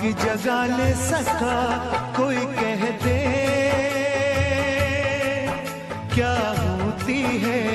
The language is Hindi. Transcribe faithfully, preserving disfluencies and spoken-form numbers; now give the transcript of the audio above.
जगा ले सका कोई कह दे क्या होती है